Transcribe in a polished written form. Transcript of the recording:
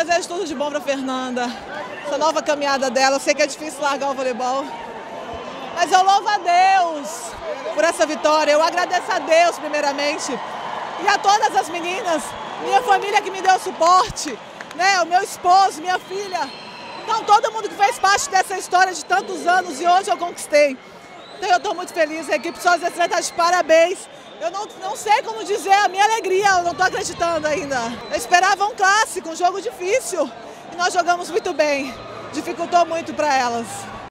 desejo tudo de bom para Fernanda, essa nova caminhada dela. Eu sei que é difícil largar o voleibol, mas eu louvo a Deus por essa vitória. Eu agradeço a Deus primeiramente e a todas as meninas, minha família que me deu suporte, né? O meu esposo, minha filha, então todo mundo que fez parte dessa história de tantos anos e hoje eu conquistei. Então eu estou muito feliz, a equipe Sócia está de parabéns. Eu não sei como dizer a minha alegria, eu não estou acreditando ainda. Eu esperava um clássico, um jogo difícil, e nós jogamos muito bem. Dificultou muito para elas.